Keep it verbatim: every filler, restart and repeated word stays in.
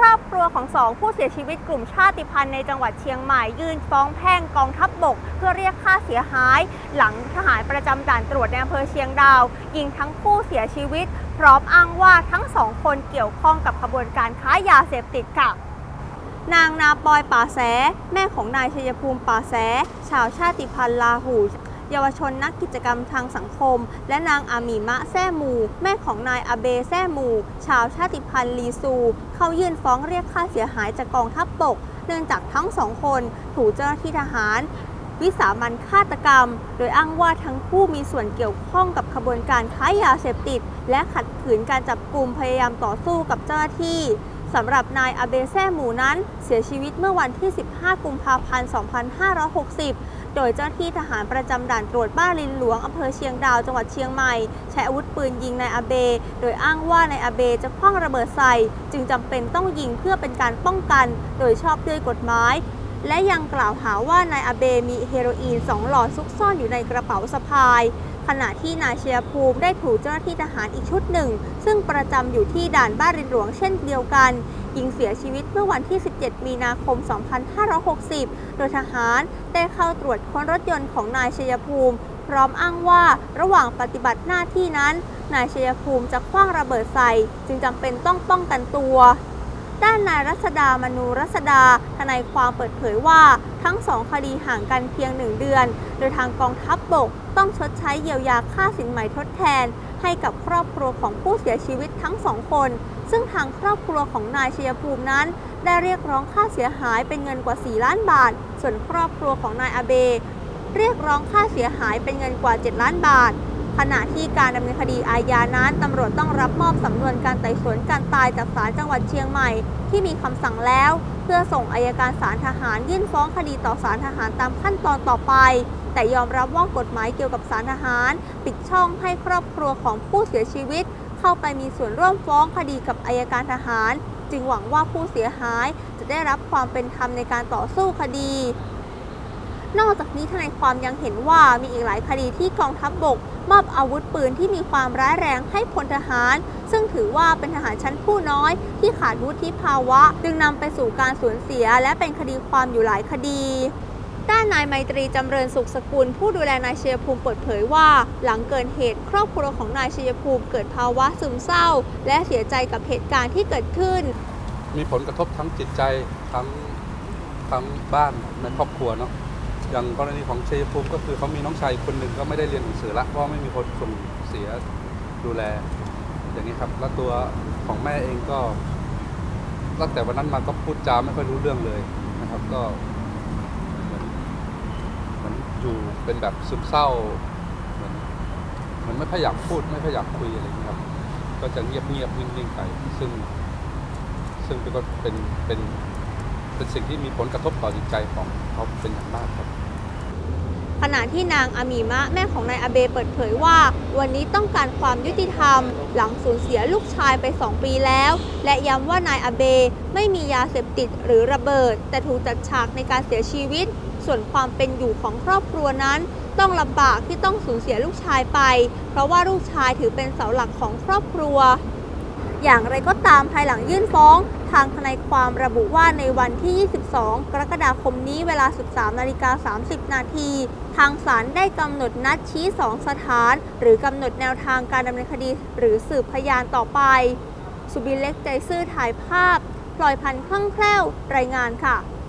รอบครัวของสองผู้เสียชีวิตกลุ่มชาติพันธุ์ในจังหวัดเชียงใหม่ยื่นฟ้องแพ่งกองทัพบกเพื่อเรียกค่าเสียหายหลังทหารประจำด่านตรวจในอำเภอเชียงดาวยิงทั้งคู่เสียชีวิตพร้อมอ้างว่าทั้งสองคนเกี่ยวข้องกับขบวนการค้ายาเสพติดค่ะนางนาปอยป่าแสแม่ของนายชัยภูมิป่าแสชาวชาติพันธุ์ลาหูเยาวชนนักกิจกรรมทางสังคมและนางอามีมะแซ่หมูแม่ของนายอาเบแซ่หมูชาวชาติพันธุ์ลีซูเข้ายื่นฟ้องเรียกค่าเสียหายจากกองทัพบกเนื่องจากทั้งสองคนถูกเจ้าหน้าที่ทหารวิสามันฆาตกรรมโดยอ้างว่าทั้งคู่มีส่วนเกี่ยวข้องกับขบวนการค้ายาเสพติดและขัดขืนการจับกุมพยายามต่อสู้กับเจ้าหน้าที่สำหรับนายอาเบแซ่หมูนั้นเสียชีวิตเมื่อวันที่สิบห้ากุมภาพันธ์สองพันห้าร้อยหกสิบโดยเจ้าหน้าที่ทหารประจำด่านตรวจบ้านลินหลวงอำเภอเชียงดาวจังหวัดเชียงใหม่ใช้อาวุธปืนยิงนายอาเบโดยอ้างว่านายอาเบจะคว้างระเบิดใส่จึงจำเป็นต้องยิงเพื่อเป็นการป้องกันโดยชอบด้วยกฎหมายและยังกล่าวหาว่านายอาเบมีเฮโรอีนสองหลอดซุกซ่อนอยู่ในกระเป๋าสะพายขณะที่นายชัยภูมิได้ถูกเจ้าหน้าที่ทหารอีกชุดหนึ่งซึ่งประจำอยู่ที่ด่านบ้านรินหลวงเช่นเดียวกันยิงเสียชีวิตเมื่อวันที่สิบเจ็ดมีนาคมสองพันห้าร้อยหกสิบโดยทหารได้เข้าตรวจค้นรถยนต์ของนายชัยภูมิพร้อมอ้างว่าระหว่างปฏิบัติหน้าที่นั้นนายชัยภูมิจะคว้างระเบิดใส่จึงจำเป็นต้องป้องกันตัวด้านนายรัศดามนูรัศดาทนายความเปิดเผยว่าทั้งสองคดีห่างกันเพียงหนึ่งเดือนโดยทางกองทัพบกต้องชดใช้เยียวยาค่าสินไหมทดแทนให้กับครอบครัวของผู้เสียชีวิตทั้งสองคนซึ่งทางครอบครัวของนายชัยภูมินั้นได้เรียกร้องค่าเสียหายเป็นเงินกว่าสี่ล้านบาทส่วนครอบครัวของนายอาเบเรียกร้องค่าเสียหายเป็นเงินกว่าเจ็ดล้านบาทขณะที่การดำเนินคดีอาญานั้นตำรวจต้องรับมอบสำนวนการไต่สวนการตายจากศาลจังหวัดเชียงใหม่ที่มีคำสั่งแล้วเพื่อส่งอัยการศาลทหารยื่นฟ้องคดีต่อศาลทหารตามขั้นตอนต่อไปแต่ยอมรับว่ากฎหมายเกี่ยวกับศาลทหารปิดช่องให้ครอบครัวของผู้เสียชีวิตเข้าไปมีส่วนร่วมฟ้องคดีกับอัยการทหารจึงหวังว่าผู้เสียหายจะได้รับความเป็นธรรมในการต่อสู้คดีนอกจากนี้ทนายความยังเห็นว่ามีอีกหลายคดีที่กองทัพบกมอบอาวุธปืนที่มีความร้ายแรงให้พลทหารซึ่งถือว่าเป็นทหารชั้นผู้น้อยที่ขาดวุฒิภาวะจึงนำไปสู่การสูญเสียและเป็นคดีความอยู่หลายคดีด้านนายไมตรีจำเริญสุขสกุลผู้ดูแลนายชัยภูมิเปิดเผยว่าหลังเกิดเหตุครอบครัวของนายชัยภูมิเกิดภาวะซึมเศร้าและเสียใจกับเหตุการณ์ที่เกิดขึ้นมีผลกระทบทั้งจิตใจทั้งทั้งบ้านในครอบครัวเนาะอย่างกรณีของชัยภูมิก็คือเขามีน้องชายคนหนึ่งก็ไม่ได้เรียนหนังสือละเพราะไม่มีคนส่งเสียดูแลอย่างนี้ครับแล้วตัวของแม่เองก็ตั้งแต่วันนั้นมาก็พูดจาไม่ค่อยรู้เรื่องเลยนะครับก็เหมือนเหมือนอยู่เป็นแบบซึมเศร้าเหมือนเหมือนไม่ค่อยอยากพูดไม่ค่อยอยากคุยอะไรอย่างนี้ครับก็จะเงียบเงียบนิ่งๆไปซึ่งซึ่งก็เป็นเป็นเป็นสิ่งที่มีผลกระทบต่อจิตใจของเขาเป็นอย่างมากครับขณะที่นางอามีมะแม่ของนายอาเบเปิดเผยว่าวันนี้ต้องการความยุติธรรมหลังสูญเสียลูกชายไปสองปีแล้วและย้ำว่านายอาเบไม่มียาเสพติดหรือระเบิดแต่ถูกจัดฉากในการเสียชีวิตส่วนความเป็นอยู่ของครอบครัวนั้นต้องลำบากที่ต้องสูญเสียลูกชายไปเพราะว่าลูกชายถือเป็นเสาหลักของครอบครัวอย่างไรก็ตามภายหลังยื่นฟ้องทางทนายความระบุว่าในวันที่ ยี่สิบสอง กรกฎาคมนี้เวลา สิบสามนาฬิกาสามสิบนาทีทางศาลได้กำหนดนัดชี้สองสถานหรือกำหนดแนวทางการดำเนินคดีหรือสืบพยานต่อไปสุบินเล็กใจซื่อถ่ายภาพพลอยพันธ์คล่องแคล่วรายงานค่ะ